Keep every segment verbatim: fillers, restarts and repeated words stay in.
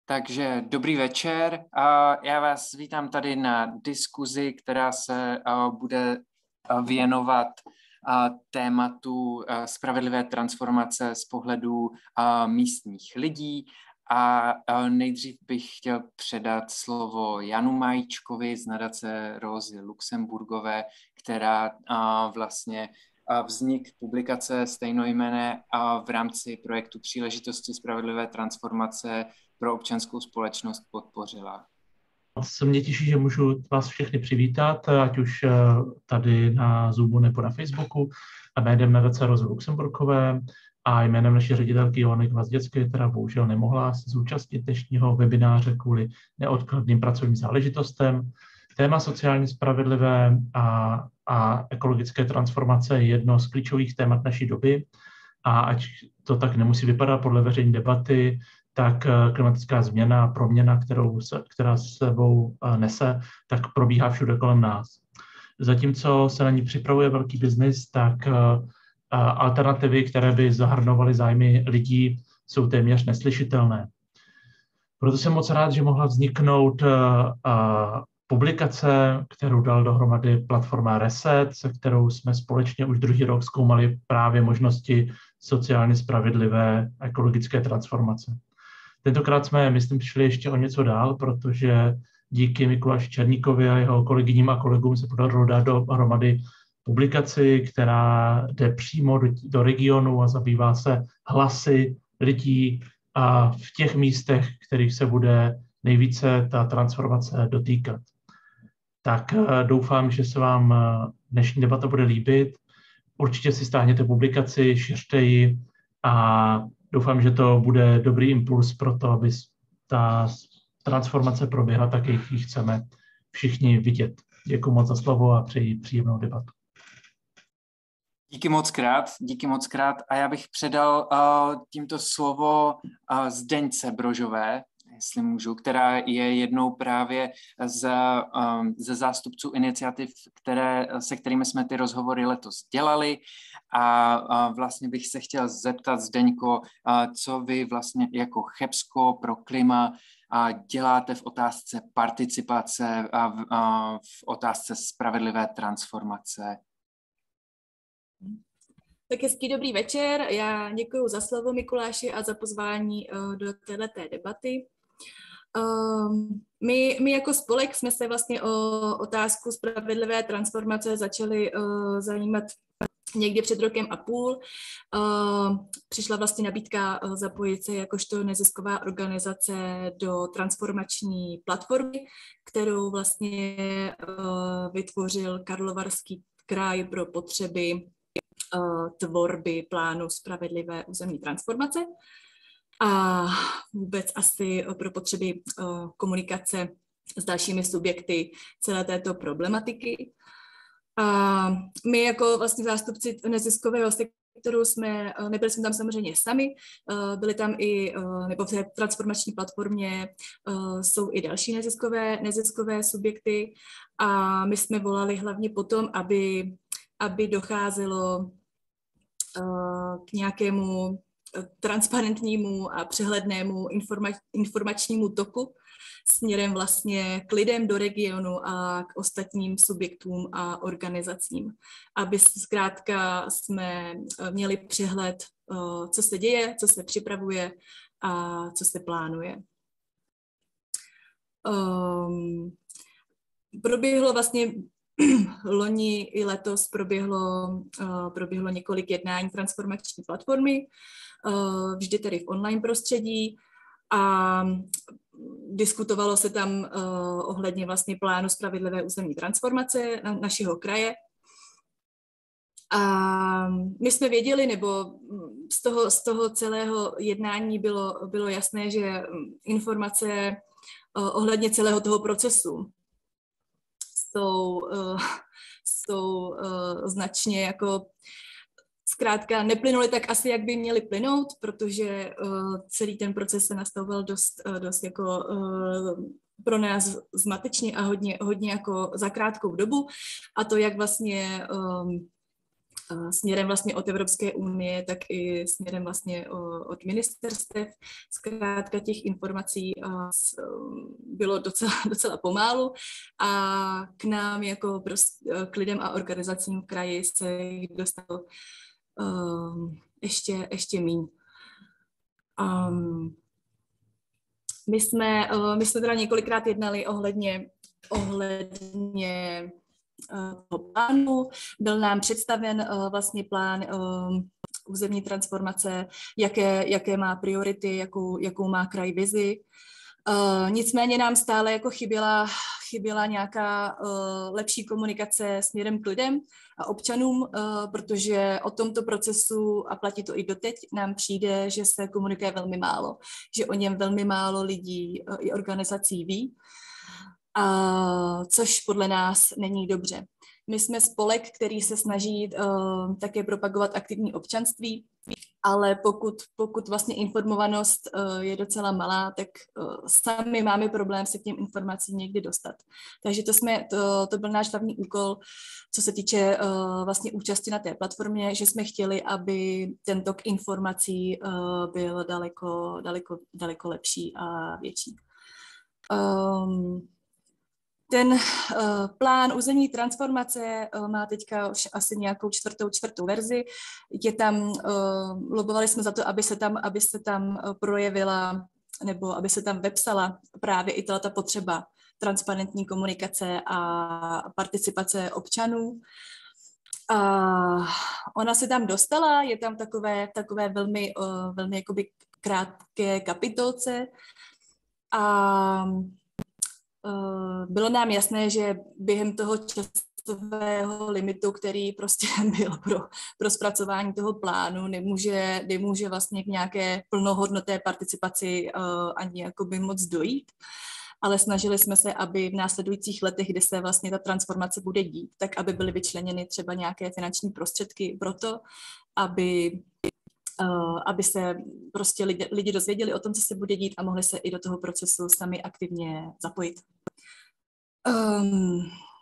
Takže dobrý večer. A já vás vítám tady na diskuzi, která se bude věnovat tématu spravedlivé transformace z pohledu místních lidí. A nejdřív bych chtěl předat slovo Janu Majíčkovi z nadace Rózy Luxemburgové, která vlastně vznik publikace stejnojmenné v rámci projektu Příležitosti spravedlivé transformace pro občanskou společnost podpořila. Se mě těší, že můžu vás všechny přivítat, ať už tady na Zoomu nebo na Facebooku, a jménem nadace Rózy Luxemburkové a jménem naší ředitelky Johany Gvazděcké, která bohužel nemohla se zúčastnit dnešního webináře kvůli neodkladným pracovním záležitostem. Téma sociálně spravedlivé a, a ekologické transformace je jedno z klíčových témat naší doby a ať to tak nemusí vypadat podle veřejné debaty, tak klimatická změna, proměna, kterou se, která s sebou nese, tak probíhá všude kolem nás. Zatímco se na ní připravuje velký biznis, tak alternativy, které by zahrnovaly zájmy lidí, jsou téměř neslyšitelné. Proto jsem moc rád, že mohla vzniknout publikace, kterou dal dohromady platforma Reset, se kterou jsme společně už druhý rok zkoumali právě možnosti sociálně spravedlivé ekologické transformace. Tentokrát jsme, myslím, šli ještě o něco dál, protože díky Mikuláši Černíkovi a jeho kolegyním a kolegům se podařilo dát dohromady publikaci, která jde přímo do, do regionu a zabývá se hlasy lidí a v těch místech, kterých se bude nejvíce ta transformace dotýkat. Tak doufám, že se vám dnešní debata bude líbit. Určitě si stáhněte publikaci, šiřte ji a doufám, že to bude dobrý impuls pro to, aby ta transformace proběhla tak, jak ji chceme všichni vidět. Děkuji moc za slovo a přeji příjemnou debatu. Díky moc krát, díky moc krát. A já bych předal uh, tímto slovo uh, Zdeňce Brožové, jestli můžu, která je jednou právě z, um, ze zástupců iniciativ, které, se kterými jsme ty rozhovory letos dělali. A uh, vlastně bych se chtěl zeptat, Zdeňko, uh, co vy vlastně jako Chebsko pro klima uh, děláte v otázce participace a v, uh, v otázce spravedlivé transformace. Tak hezký dobrý večer. Já děkuji za slovo, Mikuláši, a za pozvání uh, do této debaty. Um, my, my jako spolek jsme se vlastně o otázku spravedlivé transformace začali uh, zajímat někdy před rokem a půl. Uh, přišla vlastně nabídka uh, zapojit se jakožto nezisková organizace do transformační platformy, kterou vlastně uh, vytvořil Karlovarský kraj pro potřeby uh, tvorby plánu spravedlivé územní transformace a vůbec asi pro potřeby uh, komunikace s dalšími subjekty celé této problematiky. A my jako vlastně zástupci neziskového sektoru jsme, nebyli jsme tam samozřejmě sami, uh, byli tam i, uh, nebo v té transformační platformě uh, jsou i další neziskové, neziskové subjekty a my jsme volali hlavně potom, aby, aby docházelo uh, k nějakému transparentnímu a přehlednému informa- informačnímu toku směrem vlastně k lidem do regionu a k ostatním subjektům a organizacím, aby zkrátka jsme měli přehled, co se děje, co se připravuje a co se plánuje. Um, proběhlo vlastně loni i letos proběhlo, uh, proběhlo několik jednání transformační platformy, uh, vždy tedy v online prostředí a diskutovalo se tam uh, ohledně vlastně plánu spravedlivé územní transformace na, našeho kraje. A my jsme věděli, nebo z toho, z toho celého jednání bylo, bylo jasné, že informace uh, ohledně celého toho procesu jsou, uh, jsou uh, značně jako zkrátka neplynuly tak asi, jak by měly plynout, protože uh, celý ten proces se nastavoval dost, uh, dost jako uh, pro nás zmatečně a hodně, hodně jako za krátkou dobu. A to, jak vlastně um, směrem vlastně od Evropské unie, tak i směrem vlastně od ministerstev. Zkrátka těch informací bylo docela, docela pomálu a k nám jako prostě, k lidem a organizacím v kraji se jich dostalo um, ještě, ještě míň. Um, my, jsme, uh, my jsme teda několikrát jednali ohledně, ohledně toho plánu. Byl nám představen uh, vlastně plán uh, územní transformace, jaké, jaké má priority, jakou, jakou má kraj vizi. Uh, nicméně nám stále jako chyběla, chyběla nějaká uh, lepší komunikace směrem k lidem a občanům, uh, protože o tomto procesu, a platí to i doteď, nám přijde, že se komunikuje velmi málo, že o něm velmi málo lidí uh, i organizací ví. A což podle nás není dobře. My jsme spolek, který se snaží uh, také propagovat aktivní občanství, ale pokud, pokud vlastně informovanost uh, je docela malá, tak uh, sami máme problém se k těm informacím někdy dostat. Takže to, jsme, to, to byl náš hlavní úkol, co se týče uh, vlastně účasti na té platformě, že jsme chtěli, aby ten tok informací uh, byl daleko, daleko, daleko lepší a větší. Um, Ten uh, plán územní transformace uh, má teďka už asi nějakou čtvrtou, čtvrtou verzi. Je tam, uh, lobovali jsme za to, aby se tam, aby se tam uh, projevila, nebo aby se tam vepsala právě i ta potřeba transparentní komunikace a participace občanů. A ona se tam dostala, je tam takové, takové velmi, uh, velmi jakoby krátké kapitolce a bylo nám jasné, že během toho časového limitu, který prostě byl pro, pro zpracování toho plánu, nemůže, nemůže vlastně k nějaké plnohodnotné participaci uh, ani jakoby moc dojít. Ale snažili jsme se, aby v následujících letech, kdy se vlastně ta transformace bude dít, tak aby byly vyčleněny třeba nějaké finanční prostředky pro to, aby Uh, aby se prostě lidi, lidi dozvěděli o tom, co se bude dít a mohli se i do toho procesu sami aktivně zapojit. Um,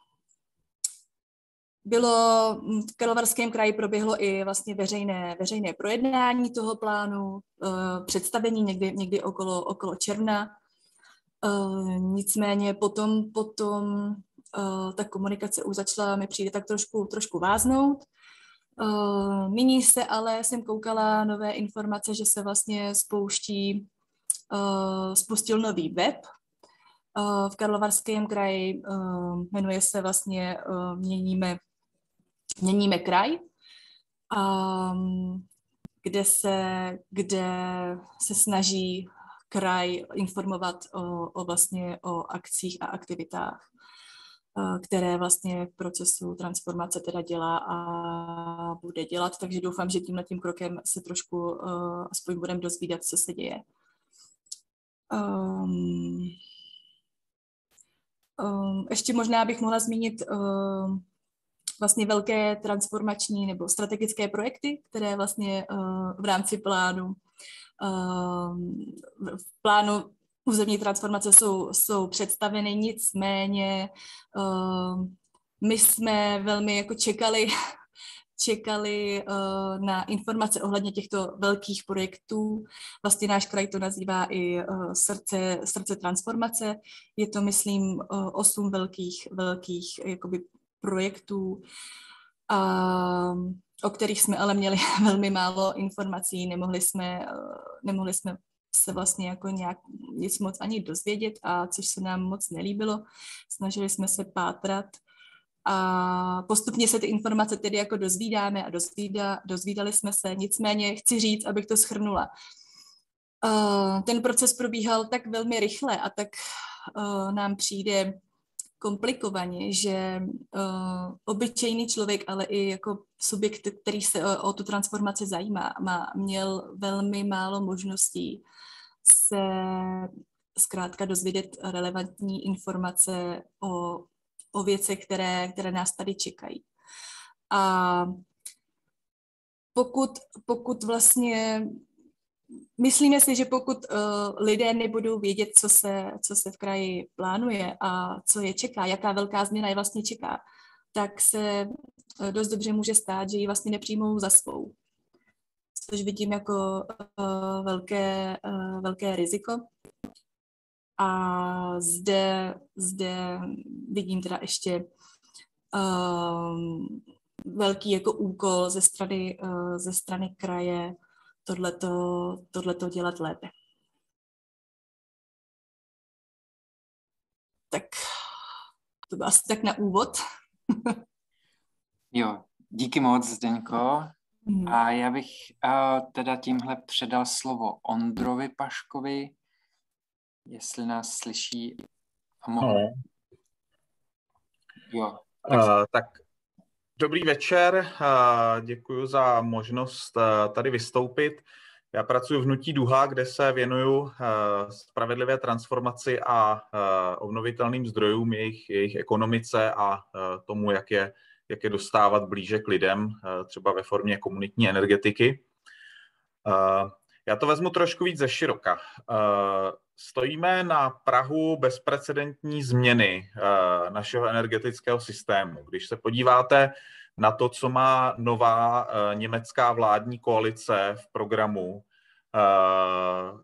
bylo v Karlovarském kraji proběhlo i vlastně veřejné, veřejné projednání toho plánu, uh, představení někdy, někdy okolo, okolo června. Uh, nicméně potom, potom uh, ta komunikace už začala mi přijde tak trošku, trošku váznout. Uh, nyní se ale jsem koukala nové informace, že se vlastně spouští, uh, spustil nový web uh, v Karlovarském kraji, uh, jmenuje se vlastně uh, Měníme, Měníme kraj, um, kde, se, kde se snaží kraj informovat o, o, vlastně, o akcích a aktivitách, které vlastně v procesu transformace teda dělá a bude dělat, takže doufám, že tímhletím krokem se trošku uh, aspoň budeme dozvídat, co se děje. Um, um, ještě možná bych mohla zmínit uh, vlastně velké transformační nebo strategické projekty, které vlastně uh, v rámci plánu uh, v plánu územní transformace jsou, jsou představeny, nicméně uh, my jsme velmi jako čekali, čekali uh, na informace ohledně těchto velkých projektů. Vlastně náš kraj to nazývá i uh, srdce, srdce transformace. Je to, myslím, uh, osm velkých, velkých jakoby projektů, uh, o kterých jsme ale měli velmi málo informací. Nemohli jsme, uh, nemohli jsme se vlastně jako nějak nic moc ani dozvědět, a což se nám moc nelíbilo. Snažili jsme se pátrat a postupně se ty informace tedy jako dozvídáme a dozvída, dozvídali jsme se. Nicméně chci říct, abych to shrnula. Uh, ten proces probíhal tak velmi rychle a tak uh, nám přijde komplikovaně, že uh, obyčejný člověk, ale i jako subjekt, který se o, o tu transformaci zajímá, má, měl velmi málo možností se zkrátka dozvědět relevantní informace o, o věcech, které, které nás tady čekají. A pokud, pokud vlastně myslíme si, že pokud uh, lidé nebudou vědět, co se, co se v kraji plánuje a co je čeká, jaká velká změna je vlastně čeká, tak se dost dobře může stát, že ji vlastně nepřijmou za svou. Což vidím jako uh, velké, uh, velké riziko. A zde, zde vidím teda ještě um, velký jako úkol ze strany, uh, ze strany kraje tohleto, tohleto dělat lépe. Tak to bylo asi tak na úvod. Jo, díky moc, Zdeňko. Hmm. A já bych uh, teda tímhle předal slovo Ondrovi Paškovi, jestli nás slyší. No. Jo. Tak... Uh, tak dobrý večer, uh, děkuji za možnost uh, tady vystoupit. Já pracuji v Hnutí Duha, kde se věnuju uh, spravedlivé transformaci a uh, obnovitelným zdrojům, jejich, jejich ekonomice a uh, tomu, jak je, jak je dostávat blíže k lidem, uh, třeba ve formě komunitní energetiky. Uh, já to vezmu trošku víc ze široka. Uh, Stojíme na prahu bezprecedentní změny uh, našeho energetického systému. Když se podíváte na to, co má nová uh, německá vládní koalice v programu, uh,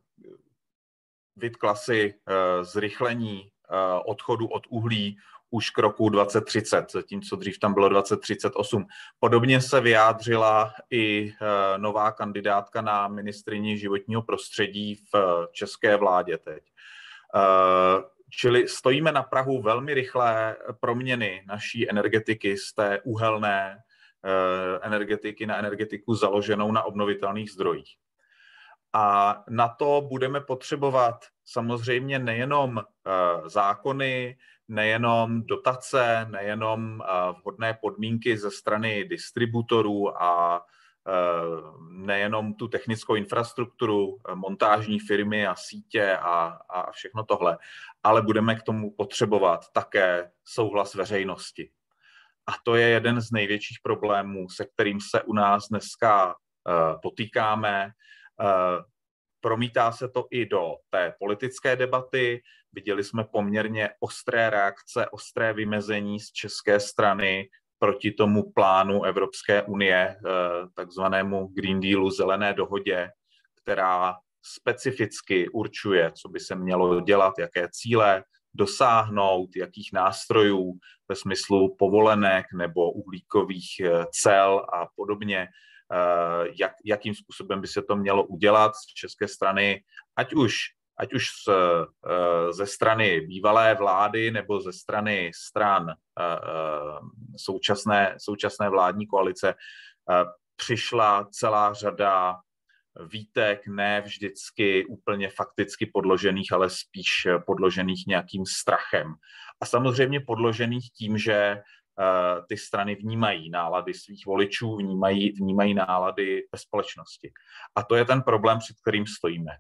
vytkla si uh, zrychlení uh, odchodu od uhlí už k roku dvacet třicet, zatímco dřív tam bylo dvacet třicet osm. Podobně se vyjádřila i uh, nová kandidátka na ministryni životního prostředí v uh, české vládě teď. Uh, čili stojíme na prahu velmi rychlé proměny naší energetiky z té uhelné uh, energetiky na energetiku založenou na obnovitelných zdrojích. A na to budeme potřebovat samozřejmě nejenom uh, zákony, nejenom dotace, nejenom vhodné podmínky ze strany distributorů a nejenom tu technickou infrastrukturu, montážní firmy a sítě a, a všechno tohle, ale budeme k tomu potřebovat také souhlas veřejnosti. A to je jeden z největších problémů, se kterým se u nás dneska potýkáme. Promítá se to i do té politické debaty. Viděli jsme poměrně ostré reakce, ostré vymezení z české strany proti tomu plánu Evropské unie, takzvanému Green Dealu, zelené dohodě, která specificky určuje, co by se mělo dělat, jaké cíle dosáhnout, jakých nástrojů ve smyslu povolenek nebo uhlíkových cel a podobně. Jak, jakým způsobem by se to mělo udělat z české strany, ať už, ať už z, ze strany bývalé vlády nebo ze strany stran současné, současné vládní koalice, přišla celá řada výtek, ne vždycky úplně fakticky podložených, ale spíš podložených nějakým strachem. A samozřejmě podložených tím, že ty strany vnímají nálady svých voličů, vnímají, vnímají nálady ve společnosti. A to je ten problém, před kterým stojíme.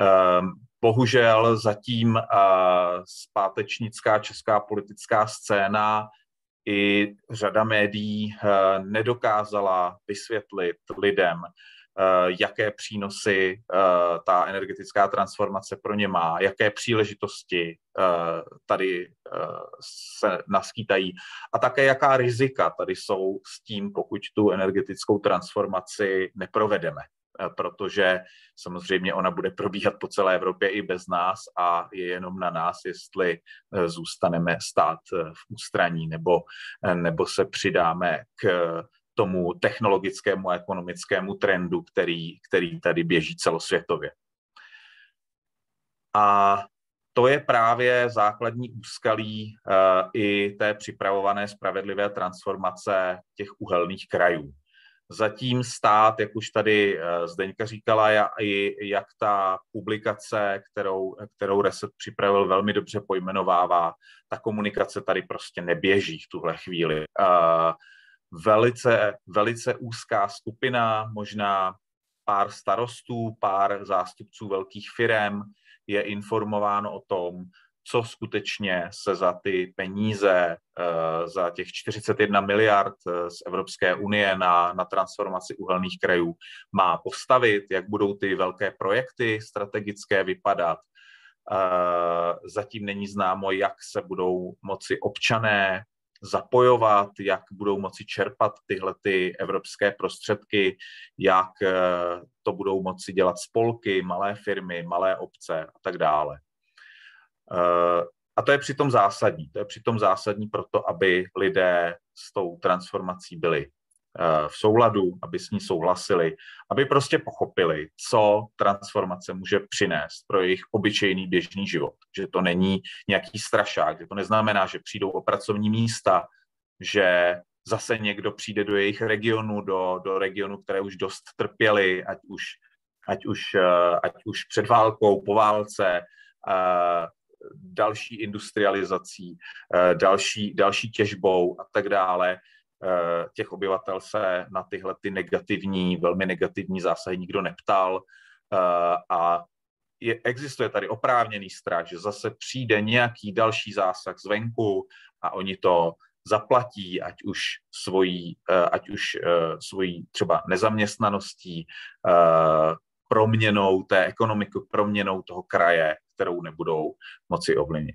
Bohužel zatím zpátečnická česká politická scéna i řada médií nedokázala vysvětlit lidem, jaké přínosy ta energetická transformace pro ně má, jaké příležitosti tady se naskýtají a také jaká rizika tady jsou s tím, pokud tu energetickou transformaci neprovedeme, protože samozřejmě ona bude probíhat po celé Evropě i bez nás a je jenom na nás, jestli zůstaneme stát v ústraní nebo, nebo se přidáme k tomu technologickému a ekonomickému trendu, který, který tady běží celosvětově. A to je právě základní úskalí uh, i té připravované spravedlivé transformace těch uhelných krajů. Zatím stát, jak už tady uh, Zdeňka říkala, i jak ta publikace, kterou, kterou Reset připravil, velmi dobře pojmenovává, ta komunikace tady prostě neběží v tuhle chvíli. Uh, Velice, velice úzká skupina, možná pár starostů, pár zástupců velkých firem je informováno o tom, co skutečně se za ty peníze, za těch čtyřicet jedna miliard z Evropské unie na, na transformaci uhelných krajů má postavit, jak budou ty velké projekty strategické vypadat. Zatím není známo, jak se budou moci občané zapojovat, jak budou moci čerpat tyhle ty evropské prostředky, jak to budou moci dělat spolky, malé firmy, malé obce a tak dále. A to je přitom zásadní. To je přitom zásadní proto, aby lidé s tou transformací byli v souladu, aby s ní souhlasili, aby prostě pochopili, co transformace může přinést pro jejich obyčejný běžný život. Že to není nějaký strašák, že to neznamená, že přijdou o pracovní místa, že zase někdo přijde do jejich regionu, do, do regionu, které už dost trpěli, ať už, ať už, ať už před válkou, po válce, další industrializací, další, další těžbou a tak dále. Těch obyvatel se na tyhle ty negativní, velmi negativní zásahy nikdo neptal a je, existuje tady oprávněný strach, že zase přijde nějaký další zásah zvenku a oni to zaplatí, ať už svojí, ať už svojí třeba nezaměstnaností, proměnou té ekonomiky, proměnou toho kraje, kterou nebudou moci ovlivnit.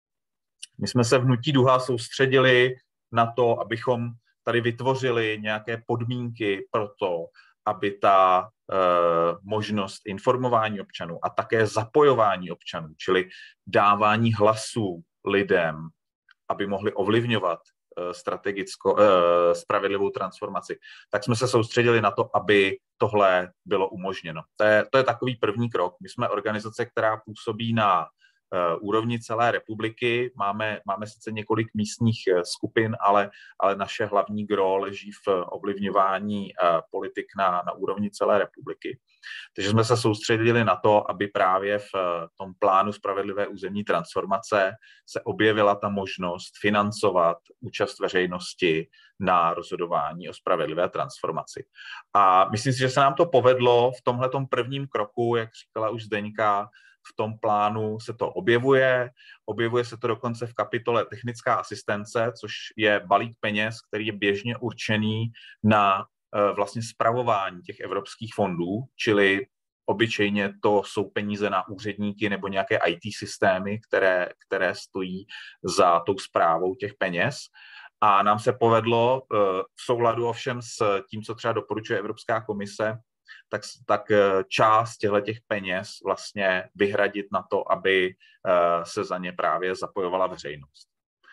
My jsme se v Hnutí Duha soustředili na to, abychom tady vytvořili nějaké podmínky pro to, aby ta e, možnost informování občanů a také zapojování občanů, čili dávání hlasů lidem, aby mohli ovlivňovat e, strategicko, e, spravedlivou transformaci, tak jsme se soustředili na to, aby tohle bylo umožněno. To je, to je takový první krok. My jsme organizace, která působí na úrovni celé republiky. Máme, máme sice několik místních skupin, ale, ale naše hlavní gro leží v ovlivňování politik na, na úrovni celé republiky. Takže jsme se soustředili na to, aby právě v tom plánu spravedlivé územní transformace se objevila ta možnost financovat účast veřejnosti na rozhodování o spravedlivé transformaci. A myslím si, že se nám to povedlo v tomhletom prvním kroku, jak říkala už Zdeňka, v tom plánu se to objevuje. Objevuje se to dokonce v kapitole technická asistence, což je balík peněz, který je běžně určený na vlastně spravování těch evropských fondů, čili obyčejně to jsou peníze na úředníky nebo nějaké í té systémy, které, které stojí za tou správou těch peněz. A nám se povedlo v souladu ovšem s tím, co třeba doporučuje Evropská komise, tak, tak část těch peněz vlastně vyhradit na to, aby se za ně právě zapojovala veřejnost.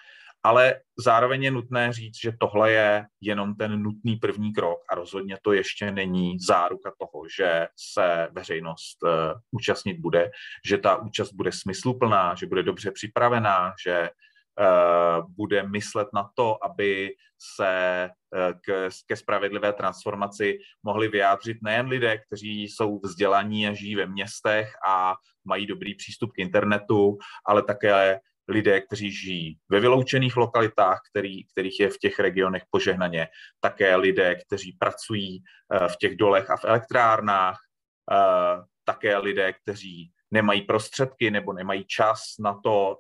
Ale zároveň je nutné říct, že tohle je jenom ten nutný první krok a rozhodně to ještě není záruka toho, že se veřejnost účastnit bude, že ta účast bude smysluplná, že bude dobře připravená, že bude myslet na to, aby se k, ke spravedlivé transformaci mohli vyjádřit nejen lidé, kteří jsou vzdělaní a žijí ve městech a mají dobrý přístup k internetu, ale také lidé, kteří žijí ve vyloučených lokalitách, který, kterých je v těch regionech požehnaně, také lidé, kteří pracují v těch dolech a v elektrárnách, také lidé, kteří nemají prostředky nebo nemají čas na to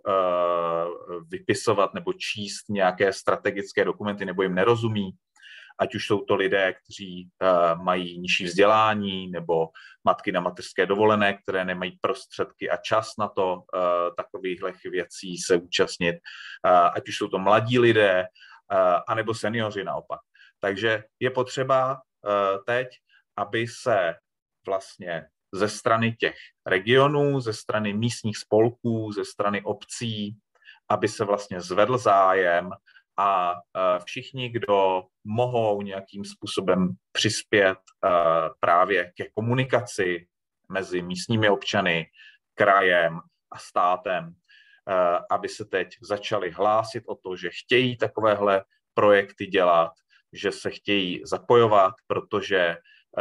uh, vypisovat nebo číst nějaké strategické dokumenty nebo jim nerozumí, ať už jsou to lidé, kteří uh, mají nižší vzdělání nebo matky na mateřské dovolené, které nemají prostředky a čas na to uh, takovýchhle věcí se účastnit, uh, ať už jsou to mladí lidé, uh, anebo seniori naopak. Takže je potřeba uh, teď, aby se vlastně ze strany těch regionů, ze strany místních spolků, ze strany obcí, aby se vlastně zvedl zájem a všichni, kdo mohou nějakým způsobem přispět právě ke komunikaci mezi místními občany, krajem a státem, aby se teď začali hlásit o to, že chtějí takovéhle projekty dělat, že se chtějí zapojovat, protože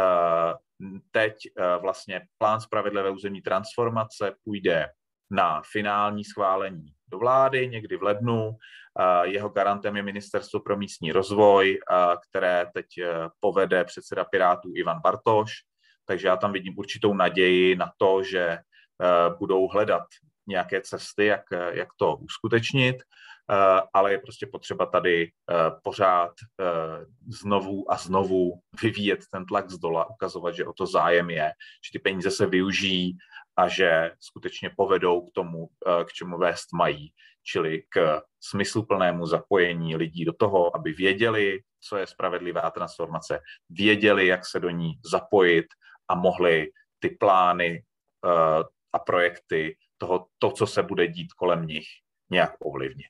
teď vlastně plán spravedlivé územní transformace půjde na finální schválení do vlády někdy v lednu. Jeho garantem je Ministerstvo pro místní rozvoj, které teď povede předseda Pirátů Ivan Bartoš. Takže já tam vidím určitou naději na to, že budou hledat nějaké cesty, jak, jak to uskutečnit. ale je prostě potřeba tady pořád znovu a znovu vyvíjet ten tlak z dola, ukazovat, že o to zájem je, že ty peníze se využijí a že skutečně povedou k tomu, k čemu vést mají, čili k smysluplnému zapojení lidí do toho, aby věděli, co je spravedlivá transformace, věděli, jak se do ní zapojit a mohli ty plány a projekty toho, to, co se bude dít kolem nich, nějak ovlivnit.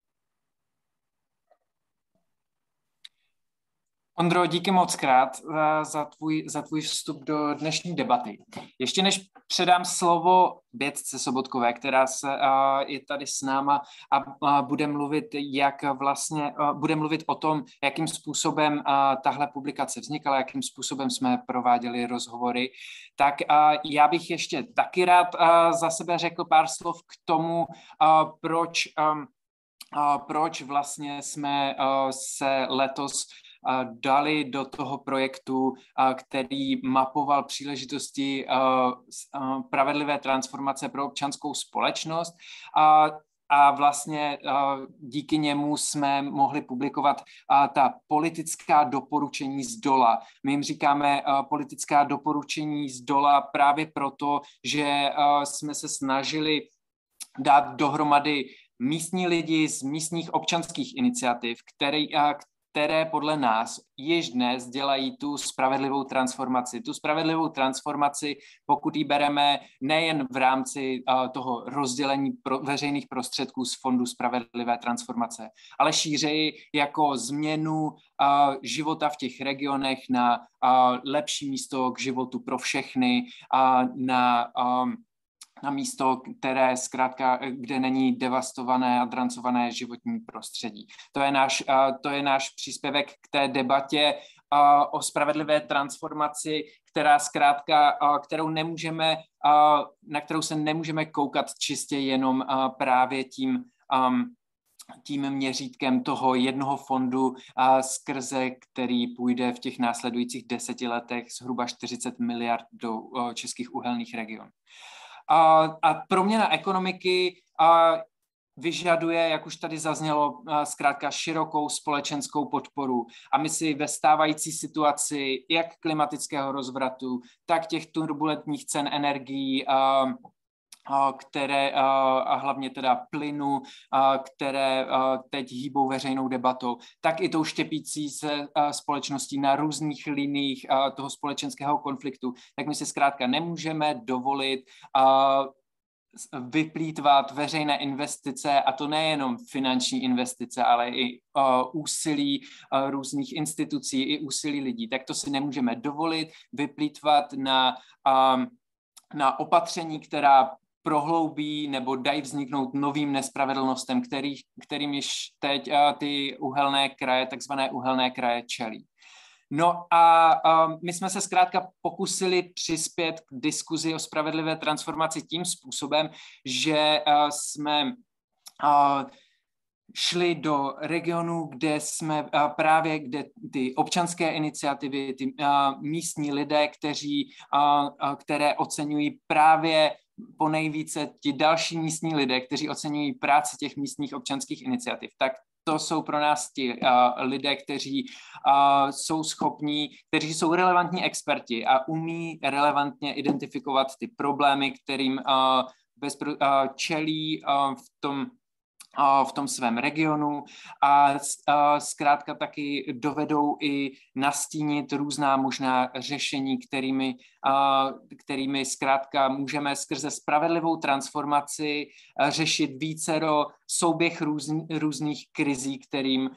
Ondro, díky moc krát za tvůj, za tvůj vstup do dnešní debaty. Ještě než předám slovo Bětce Sobotkové, která se, uh, je tady s náma a uh, bude mluvit, jak vlastně, uh, bude mluvit o tom, jakým způsobem uh, tahle publikace vznikala, jakým způsobem jsme prováděli rozhovory, tak uh, já bych ještě taky rád uh, za sebe řekl pár slov k tomu, uh, proč, um, uh, proč vlastně jsme uh, se letos dali do toho projektu, který mapoval příležitosti spravedlivé transformace pro občanskou společnost. A, a vlastně díky němu jsme mohli publikovat ta politická doporučení z dola. My jim říkáme politická doporučení z dola právě proto, že jsme se snažili dát dohromady místní lidi z místních občanských iniciativ, který, které podle nás již dnes dělají tu spravedlivou transformaci. Tu spravedlivou transformaci, pokud ji bereme nejen v rámci uh, toho rozdělení pro, veřejných prostředků z Fondu spravedlivé transformace, ale šířeji jako změnu uh, života v těch regionech na uh, lepší místo k životu pro všechny, uh, na um, na místo, které zkrátka, kde není devastované a drancované životní prostředí. To je náš, to je náš příspěvek k té debatě o spravedlivé transformaci, která zkrátka, kterou nemůžeme, na kterou se nemůžeme koukat čistě jenom právě tím, tím měřítkem toho jednoho fondu, skrze který půjde v těch následujících deseti letech zhruba čtyřicet miliard do českých uhelných regionů. A, a proměna ekonomiky a vyžaduje, jak už tady zaznělo, zkrátka širokou společenskou podporu. A my si ve stávající situaci jak klimatického rozvratu, tak těch turbulentních cen energií, a, a, které a, a hlavně teda plynu, a, které a, teď hýbou veřejnou debatou, tak i tou štěpící se a, společností na různých liniích a, toho společenského konfliktu, tak my si zkrátka nemůžeme dovolit a, vyplýtvat veřejné investice, a to nejenom finanční investice, ale i uh, úsilí uh, různých institucí, i úsilí lidí. Tak to si nemůžeme dovolit vyplýtvat na, um, na opatření, která prohloubí nebo dají vzniknout novým nespravedlnostem, který, kterým již teď uh, ty uhelné kraje, takzvané uhelné kraje čelí. No a uh, my jsme se zkrátka pokusili přispět k diskuzi o spravedlivé transformaci tím způsobem, že uh, jsme uh, šli do regionů, kde jsme uh, právě, kde ty občanské iniciativy, ty uh, místní lidé, kteří, uh, uh, které oceňují právě po nejvíce ti další místní lidé, kteří oceňují práci těch místních občanských iniciativ, tak to jsou pro nás ti uh, lidé, kteří uh, jsou schopní, kteří jsou relevantní experti a umí relevantně identifikovat ty problémy, kterým uh, bezpro, uh, čelí uh, v tom v tom svém regionu a zkrátka taky dovedou i nastínit různá možná řešení, kterými, kterými zkrátka můžeme skrze spravedlivou transformaci řešit vícero souběh různý, různých krizí, kterým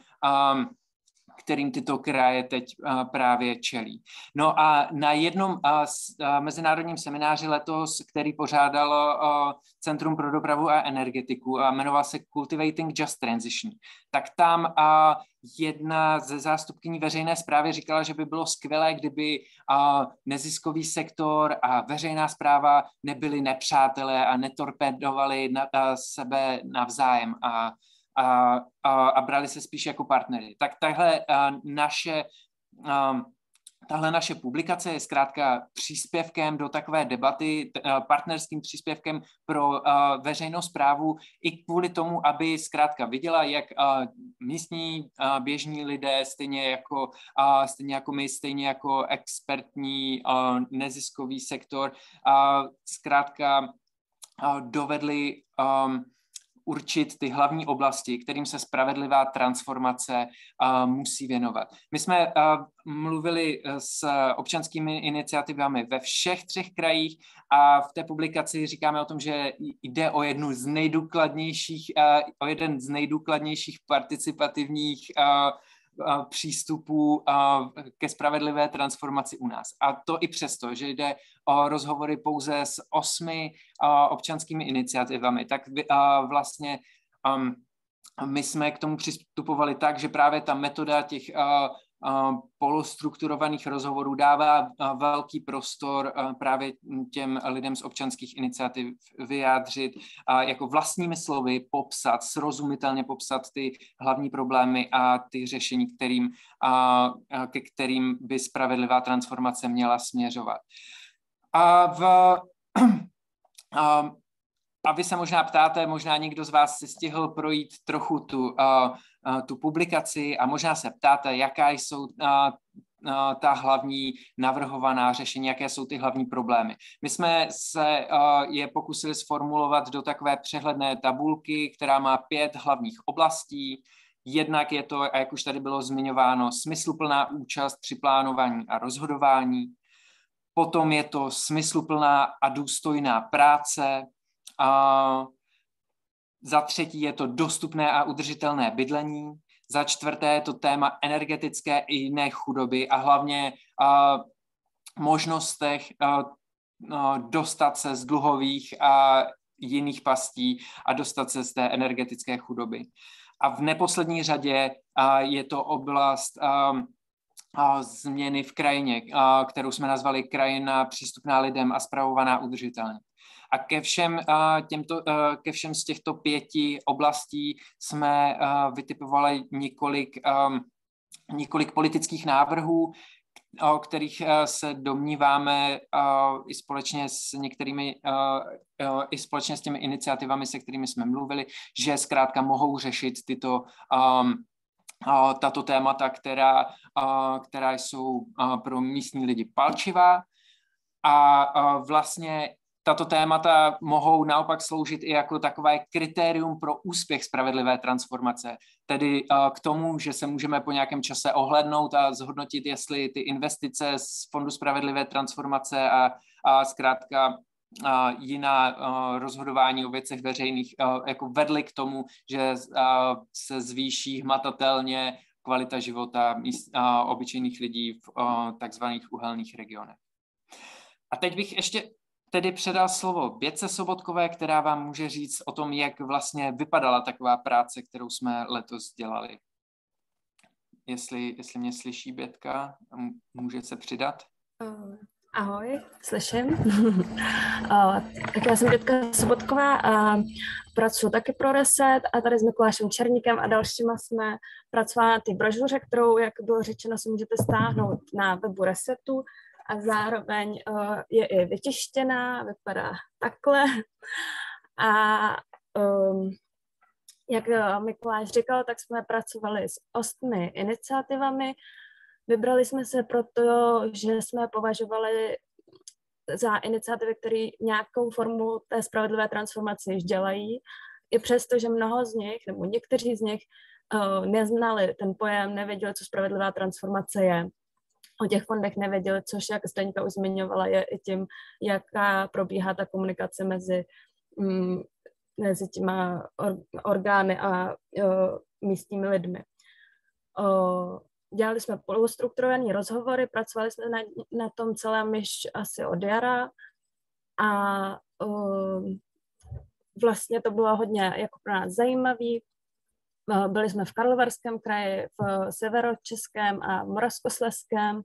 kterým tyto kraje teď uh, právě čelí. No a na jednom uh, s, uh, mezinárodním semináři letos, který pořádalo uh, Centrum pro dopravu a energetiku a jmenoval se Cultivating Just Transition, tak tam uh, jedna ze zástupkyní veřejné správy říkala, že by bylo skvělé, kdyby uh, neziskový sektor a veřejná správa nebyli nepřátelé a netorpedovali na, na sebe navzájem a A, a, a brali se spíš jako partnery. Tak takhle a, naše, a, tahle naše publikace je zkrátka příspěvkem do takové debaty, partnerským příspěvkem pro veřejnou správu i kvůli tomu, aby zkrátka viděla, jak místní běžní lidé, stejně jako, stejně jako my, stejně jako expertní neziskový sektor, zkrátka dovedli určit ty hlavní oblasti, kterým se spravedlivá transformace uh, musí věnovat. My jsme uh, mluvili s občanskými iniciativami ve všech třech krajích a v té publikaci říkáme o tom, že jde o jednu z nejdůkladnějších, uh, o jeden z nejdůkladnějších participativních uh, přístupů ke spravedlivé transformaci u nás. A to i přesto, že jde o rozhovory pouze s osmi občanskými iniciativami, tak vlastně my jsme k tomu přistupovali tak, že právě ta metoda těch polostrukturovaných rozhovorů dává velký prostor právě těm lidem z občanských iniciativ vyjádřit jako vlastními slovy, popsat, srozumitelně popsat ty hlavní problémy a ty řešení, kterým, ke kterým by spravedlivá transformace měla směřovat. A v a, a vy se možná ptáte, možná někdo z vás si stihl projít trochu tu, uh, uh, tu publikaci a možná se ptáte, jaká jsou uh, uh, ta hlavní navrhovaná řešení, jaké jsou ty hlavní problémy. My jsme se uh, je pokusili sformulovat do takové přehledné tabulky, která má pět hlavních oblastí. Jednak je to, jak už tady bylo zmiňováno, smysluplná účast při plánování a rozhodování. Potom je to smysluplná a důstojná práce. A za třetí je to dostupné a udržitelné bydlení. Za čtvrté je to téma energetické i jiné chudoby a hlavně uh, možnostech uh, uh, dostat se z dluhových a jiných pastí a dostat se z té energetické chudoby. A v neposlední řadě uh, je to oblast um, uh, změny v krajině, uh, kterou jsme nazvali krajina přístupná lidem a spravovaná udržitelně. A ke všem, těmto, ke všem z těchto pěti oblastí jsme vytipovali několik, několik politických návrhů, o kterých se domníváme i společně s některými, i společně s těmi iniciativami, se kterými jsme mluvili, že zkrátka mohou řešit tyto, tato témata, která, která jsou pro místní lidi palčivá. A vlastně tato témata mohou naopak sloužit i jako takové kritérium pro úspěch spravedlivé transformace, tedy k tomu, že se můžeme po nějakém čase ohlédnout a zhodnotit, jestli ty investice z Fondu spravedlivé transformace a, a zkrátka a jiná a rozhodování o věcech veřejných a, jako vedly k tomu, že a, se zvýší hmatatelně kvalita života míst, a, obyčejných lidí v a, takzvaných uhelných regionech. A teď bych ještě tedy předal slovo Bětce Sobotkové, která vám může říct o tom, jak vlastně vypadala taková práce, kterou jsme letos dělali. Jestli, jestli mě slyší Bětka, může se přidat? Ahoj, slyším. Tak já jsem Bětka Sobotková a pracuji taky pro Reset a tady s Mikulášem Černíkem a dalšíma jsme pracovali na té brožuře, kterou, jak bylo řečeno, si můžete stáhnout na webu Resetu. A zároveň uh, je i vytištěná, vypadá takhle. A um, jak Mikuláš říkal, tak jsme pracovali s osmi iniciativami. Vybrali jsme se proto, že jsme považovali za iniciativy, které nějakou formu té spravedlivé transformace již dělají. I přesto, že mnoho z nich, nebo někteří z nich uh, neznali ten pojem, nevěděli, co spravedlivá transformace je. O těch fondech nevěděli, což, jak Zdeňka už zmiňovala, je i tím, jaká probíhá ta komunikace mezi, mm, mezi těma or, orgány a uh, místními lidmi. Uh, dělali jsme polostrukturované rozhovory, pracovali jsme na, na tom celém již asi od jara a uh, vlastně to bylo hodně jako pro nás zajímavý. Byli jsme v Karlovarském kraji, v Severočeském a Moravskoslezském.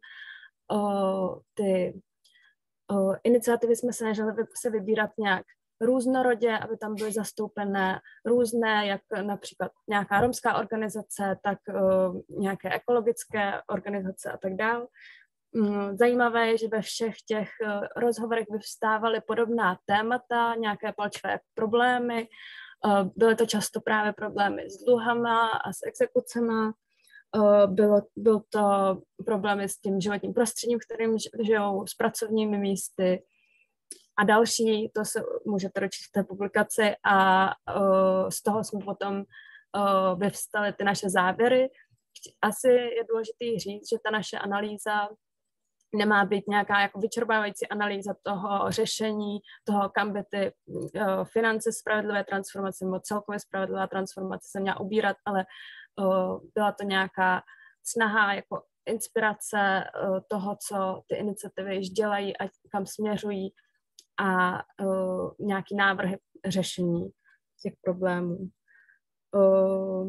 Ty iniciativy jsme se snažili se vybírat nějak různorodě, aby tam byly zastoupené různé, jak například nějaká romská organizace, tak nějaké ekologické organizace a tak dále. zajímavé je, že ve všech těch rozhovorech vyvstávaly podobná témata, nějaké palčivé problémy. Byly to často právě problémy s dluhama a s exekucema. Bylo, byl to problémy s tím životním prostředím, kterým žijou, s pracovními místy a další. To se můžete dočíst v té publikaci a z toho jsme potom vyvstaly ty naše závěry. Asi je důležité říct, že ta naše analýza nemá být nějaká jako vyčerpávající analýza toho řešení, toho, kam by ty uh, finance spravedlivé transformace nebo celkově spravedlivá transformace se měla ubírat, ale uh, byla to nějaká snaha jako inspirace uh, toho, co ty iniciativy již dělají a kam směřují a uh, nějaký návrhy řešení těch problémů. Uh,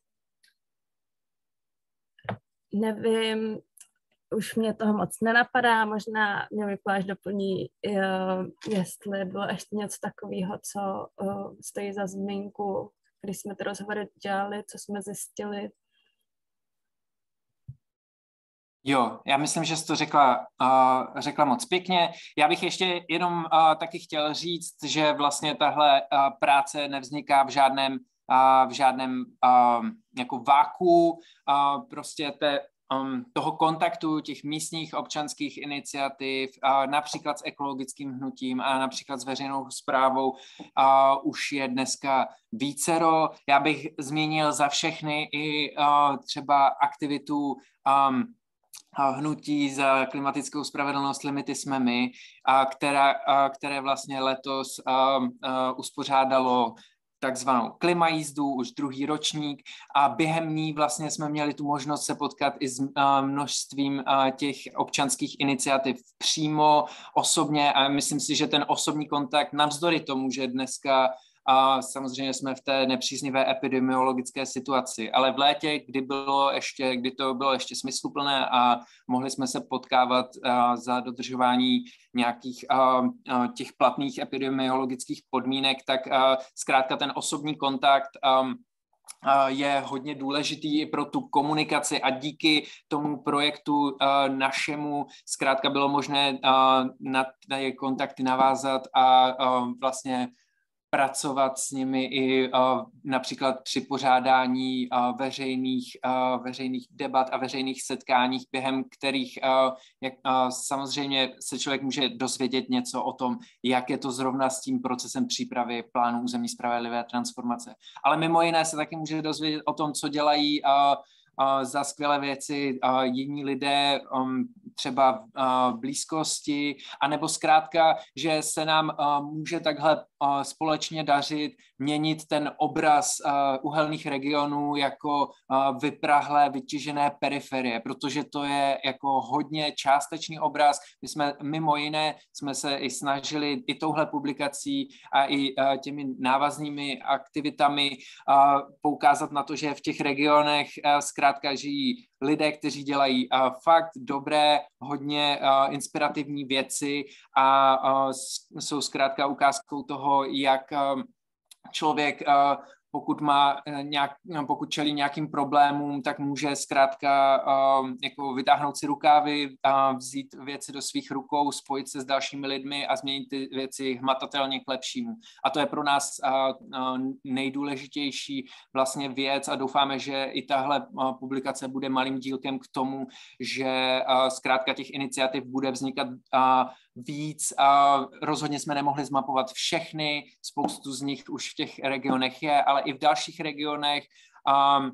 nevím, už mě toho moc nenapadá, možná mě Mikuláš doplní, jestli bylo ještě něco takového, co stojí za zmínku, když jsme ty rozhovory dělali, co jsme zjistili. Jo, já myslím, že jsi to řekla, uh, řekla moc pěkně. Já bych ještě jenom uh, taky chtěl říct, že vlastně tahle uh, práce nevzniká v žádném, uh, v žádném uh, jako váku, uh, prostě te, Um, toho kontaktu těch místních občanských iniciativ, uh, například s ekologickým hnutím a například s veřejnou správou, uh, už je dneska vícero. Já bych zmínil za všechny i uh, třeba aktivitu um, hnutí za klimatickou spravedlnost Limity jsme my, uh, která, uh, které vlastně letos uh, uh, uspořádalo takzvanou klimajízdu, už druhý ročník a během ní vlastně jsme měli tu možnost se potkat i s uh, množstvím uh, těch občanských iniciativ přímo, osobně a myslím si, že ten osobní kontakt navzdory tomu, že dneska uh, samozřejmě jsme v té nepříznivé epidemiologické situaci, ale v létě, kdy bylo ještě, kdy to bylo ještě smysluplné a mohli jsme se potkávat uh, za dodržování nějakých uh, uh, těch platných epidemiologických podmínek, tak uh, zkrátka ten osobní kontakt um, uh, je hodně důležitý i pro tu komunikaci a díky tomu projektu uh, našemu zkrátka bylo možné uh, na ty kontakty navázat a uh, vlastně pracovat s nimi i uh, například při pořádání uh, veřejných, uh, veřejných debat a veřejných setkáních, během kterých uh, jak, uh, samozřejmě se člověk může dozvědět něco o tom, jak je to zrovna s tím procesem přípravy plánu územní spravedlivé transformace. Ale mimo jiné se taky může dozvědět o tom, co dělají uh, uh, za skvělé věci uh, jiní lidé, um, třeba v uh, blízkosti, anebo zkrátka, že se nám uh, může takhle uh, společně dařit měnit ten obraz uh, uhelných regionů jako uh, vyprahlé, vytěžené periferie, protože to je jako hodně částečný obraz. My jsme mimo jiné, jsme se i snažili i touhle publikací a i uh, těmi návaznými aktivitami uh, poukázat na to, že v těch regionech uh, zkrátka žijí lidé, kteří dělají uh, fakt dobré, hodně uh, inspirativní věci a uh, jsou zkrátka ukázkou toho, jak uh, člověk, uh, pokud má nějak, pokud čelí nějakým problémům, tak může zkrátka uh, jako vytáhnout si rukávy, uh, vzít věci do svých rukou, spojit se s dalšími lidmi a změnit ty věci hmatatelně k lepšímu. A to je pro nás uh, uh, nejdůležitější vlastně věc a doufáme, že i tahle uh, publikace bude malým dílkem k tomu, že uh, zkrátka těch iniciativ bude vznikat uh, víc. Uh, rozhodně jsme nemohli zmapovat všechny, spoustu z nich už v těch regionech je, ale i v dalších regionech um,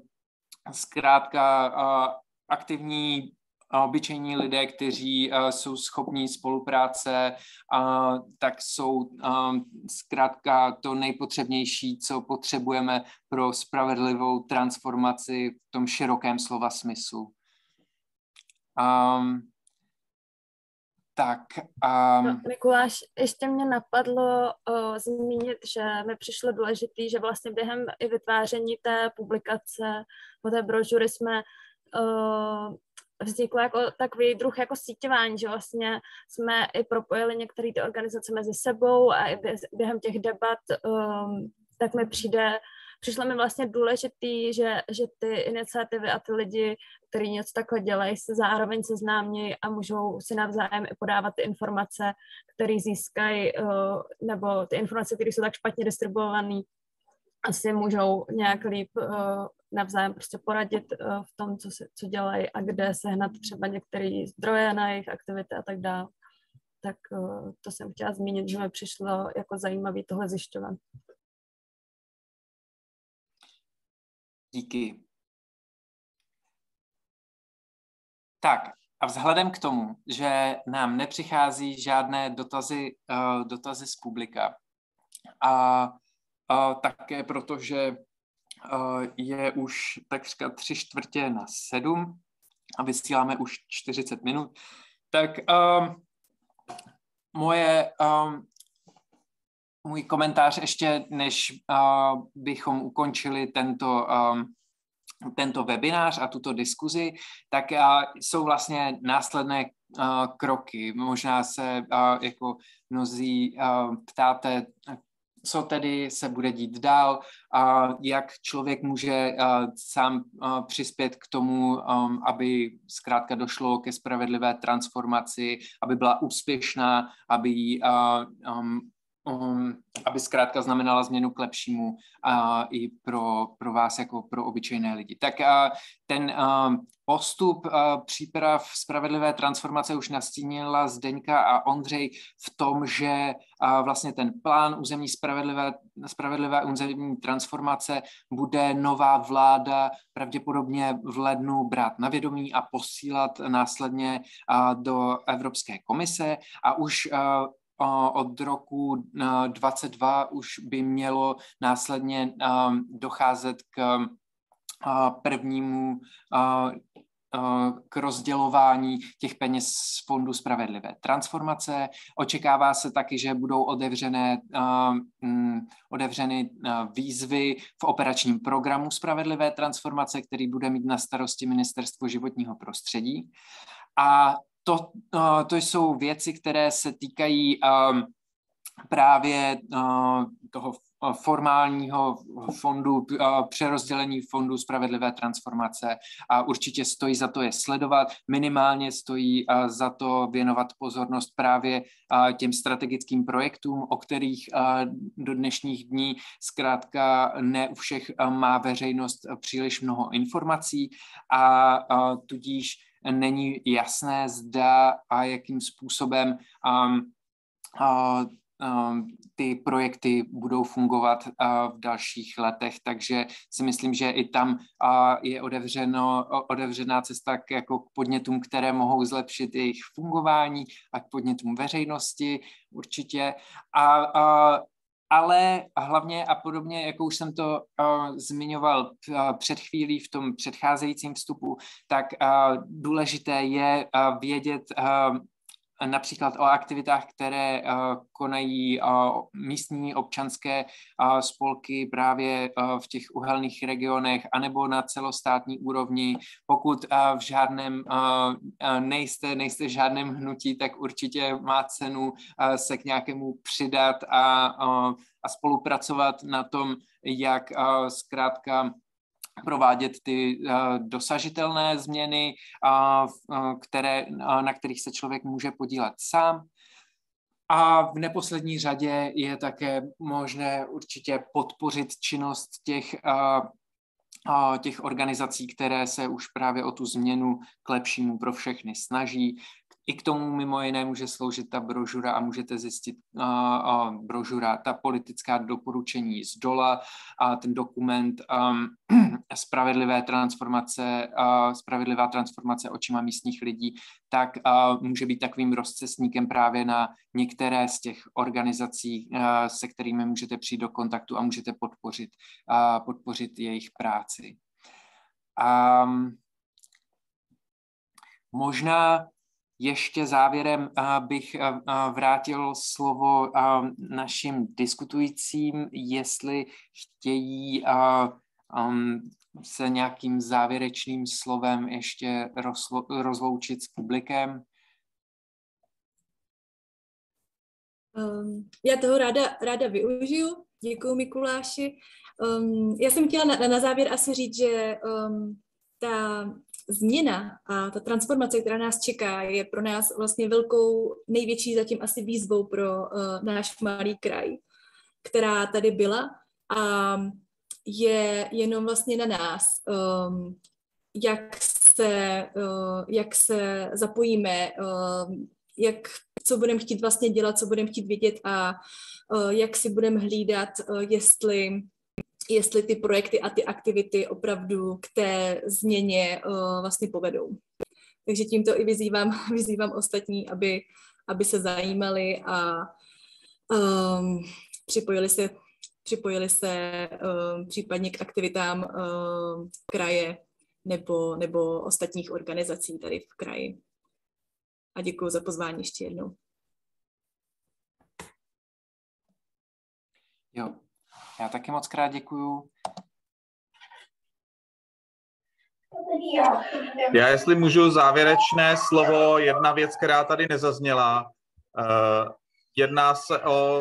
zkrátka uh, aktivní obyčejní lidé, kteří uh, jsou schopní spolupráce, uh, tak jsou um, zkrátka to nejpotřebnější, co potřebujeme pro spravedlivou transformaci v tom širokém slova smyslu. Um, Tak, um... no, Mikuláš, ještě mě napadlo uh, zmínit, že mi přišlo důležitý, že vlastně během i vytváření té publikace, po té brožury jsme uh, vzniklo jako takový druh jako síťování, že vlastně jsme i propojili některé ty organizace mezi sebou a i během těch debat um, tak mi přijde přišlo mi vlastně důležitý, že, že ty iniciativy a ty lidi, kteří něco takhle dělají, se zároveň seznámí a můžou si navzájem i podávat ty informace, které získají, nebo ty informace, které jsou tak špatně distribuované, asi můžou nějak líp navzájem prostě poradit v tom, co, se, co dělají a kde sehnat třeba některé zdroje na jejich aktivity a tak dále. Tak to jsem chtěla zmínit, že mi přišlo jako zajímavé tohle zjišťovat. Díky. Tak a vzhledem k tomu, že nám nepřichází žádné dotazy, uh, dotazy z publika a uh, také protože uh, je už takřka tři čtvrtě na sedm a vysíláme už čtyřicet minut, tak uh, moje, um, můj komentář ještě, než uh, bychom ukončili tento, um, tento webinář a tuto diskuzi, tak uh, jsou vlastně následné uh, kroky. Možná se uh, jako mnozí uh, ptáte, co tedy se bude dít dál, a jak člověk může uh, sám uh, přispět k tomu, um, aby zkrátka došlo ke spravedlivé transformaci, aby byla úspěšná, aby, uh, um, um, aby zkrátka znamenala změnu k lepšímu uh, i pro, pro vás jako pro obyčejné lidi. Tak uh, ten uh, postup uh, příprav spravedlivé transformace už nastínila Zdeňka a Ondřej v tom, že uh, vlastně ten plán územní spravedlivé, spravedlivé územní transformace bude nová vláda pravděpodobně v lednu brát na vědomí a posílat následně uh, do Evropské komise a už uh, od roku dvacet dva už by mělo následně docházet k prvnímu k rozdělování těch peněz z Fondu spravedlivé transformace. Očekává se taky, že budou otevřené, otevřeny výzvy v operačním programu spravedlivé transformace, který bude mít na starosti Ministerstvo životního prostředí. A To, to jsou věci, které se týkají um, právě uh, toho formálního fondu, uh, přerozdělení fondu spravedlivé transformace a určitě stojí za to je sledovat. Minimálně stojí uh, za to věnovat pozornost právě uh, těm strategickým projektům, o kterých uh, do dnešních dní zkrátka ne u všech uh, má veřejnost příliš mnoho informací a uh, tudíž není jasné, zda a jakým způsobem um, uh, um, ty projekty budou fungovat uh, v dalších letech, takže si myslím, že i tam uh, je otevřeno, otevřená cesta k, jako k podnětům, které mohou zlepšit jejich fungování a k podnětům veřejnosti určitě. A uh, ale hlavně a podobně, jako už jsem to uh, zmiňoval uh, před chvílí v tom předcházejícím vstupu, tak uh, důležité je uh, vědět uh, například o aktivitách, které uh, konají uh, místní občanské uh, spolky právě uh, v těch uhelných regionech anebo na celostátní úrovni. Pokud uh, v žádném uh, nejste, nejste v žádném hnutí, tak určitě má cenu uh, se k nějakému přidat a, uh, a spolupracovat na tom, jak uh, zkrátka provádět ty uh, dosažitelné změny, uh, které, uh, na kterých se člověk může podílet sám. A v neposlední řadě je také možné určitě podpořit činnost těch, uh, uh, těch organizací, které se už právě o tu změnu k lepšímu pro všechny snaží. I k tomu mimo jiné může sloužit ta brožura a můžete zjistit uh, uh, brožura, ta politická doporučení z dola a ten dokument um, spravedlivé transformace, uh, spravedlivá transformace očima místních lidí, tak uh, může být takovým rozcestníkem právě na některé z těch organizací, uh, se kterými můžete přijít do kontaktu a můžete podpořit, uh, podpořit jejich práci. Um, možná ještě závěrem bych vrátil slovo našim diskutujícím, jestli chtějí se nějakým závěrečným slovem ještě rozloučit s publikem. Já toho ráda, ráda využiju. Děkuji, Mikuláši. Um, já jsem chtěla na, na závěr asi říct, že um, ta změna a ta transformace, která nás čeká, je pro nás vlastně velkou, největší zatím asi výzvou pro uh, náš malý kraj, která tady byla a je jenom vlastně na nás, um, jak se, uh, jak se zapojíme, uh, jak, co budeme chtít vlastně dělat, co budeme chtít vědět a uh, jak si budeme hlídat, uh, jestli jestli ty projekty a ty aktivity opravdu k té změně uh, vlastně povedou. Takže tímto i vyzývám, vyzývám ostatní, aby, aby se zajímali a um, připojili se, připojili se um, případně k aktivitám um, kraje nebo, nebo ostatních organizací tady v kraji. A děkuji za pozvání ještě jednou. Jo. Já taky moc krát děkuju. Já jestli můžu závěrečné slovo, jedna věc, která tady nezazněla. Uh, jedná se o...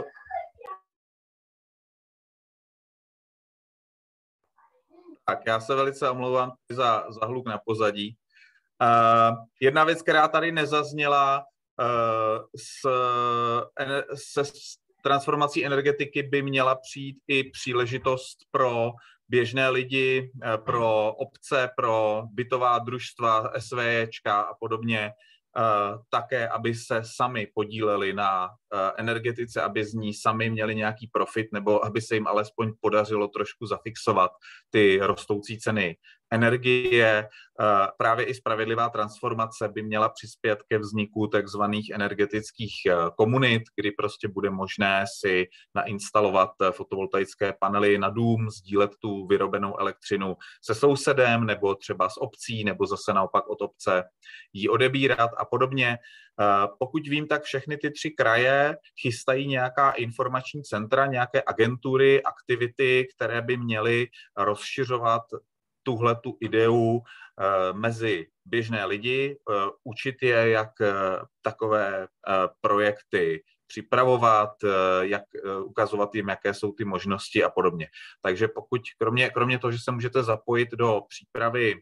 Tak, já se velice omlouvám za, za hluk na pozadí. Uh, jedna věc, která tady nezazněla, uh, s, se transformací energetiky by měla přijít i příležitost pro běžné lidi, pro obce, pro bytová družstva, SVJčka a podobně, také, aby se sami podíleli na energetice, aby z ní sami měli nějaký profit, nebo aby se jim alespoň podařilo trošku zafixovat ty rostoucí ceny energie. Právě i spravedlivá transformace by měla přispět ke vzniku takzvaných energetických komunit, kdy prostě bude možné si nainstalovat fotovoltaické panely na dům, sdílet tu vyrobenou elektřinu se sousedem, nebo třeba s obcí, nebo zase naopak od obce ji odebírat a podobně. Pokud vím, tak všechny ty tři kraje chystají nějaká informační centra, nějaké agentury, aktivity, které by měly rozšiřovat tuhle tu ideu mezi běžné lidi, učit je, jak takové projekty připravovat, jak ukazovat jim, jaké jsou ty možnosti a podobně. Takže pokud, kromě, kromě toho, že se můžete zapojit do přípravy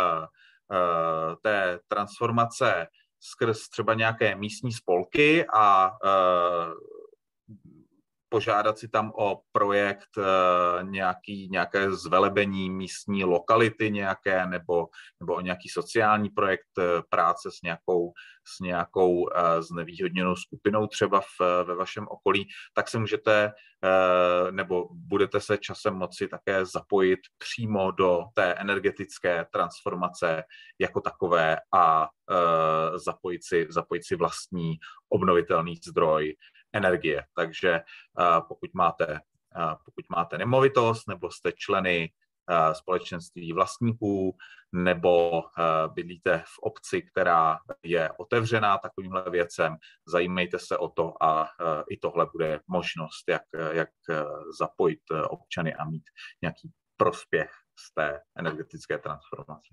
té transformace skrz třeba nějaké místní spolky a požádat si tam o projekt nějaký, nějaké zvelebení místní lokality nějaké, nebo, nebo o nějaký sociální projekt práce s nějakou, s nějakou znevýhodněnou skupinou třeba v, ve vašem okolí, tak se můžete, nebo budete se časem moci také zapojit přímo do té energetické transformace jako takové a zapojit si, zapojit si vlastní obnovitelný zdroj energie. Takže pokud máte, pokud máte nemovitost nebo jste členy společenství vlastníků nebo bydlíte v obci, která je otevřená takovýmhle věcem, zajímejte se o to a i tohle bude možnost, jak, jak zapojit občany a mít nějaký prospěch z té energetické transformace.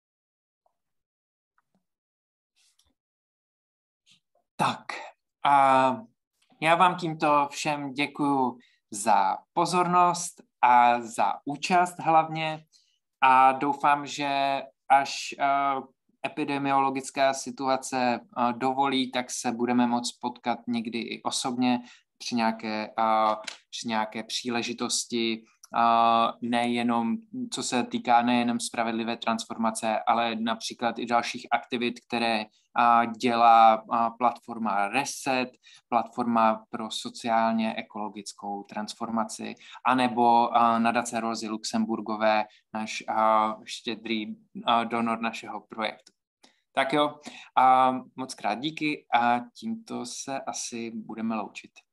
Tak a já vám tímto všem děkuju za pozornost a za účast hlavně a doufám, že až uh, epidemiologická situace uh, dovolí, tak se budeme moct potkat někdy i osobně při nějaké, uh, při nějaké příležitosti, uh, nejenom, co se týká nejenom spravedlivé transformace, ale například i dalších aktivit, které uh, dělá uh, platforma Reset, platforma pro sociálně ekologickou transformaci, anebo uh, nadace Rozy Luxemburgové, náš uh, štědrý uh, donor našeho projektu. Tak jo, uh, moc krát díky a tímto se asi budeme loučit.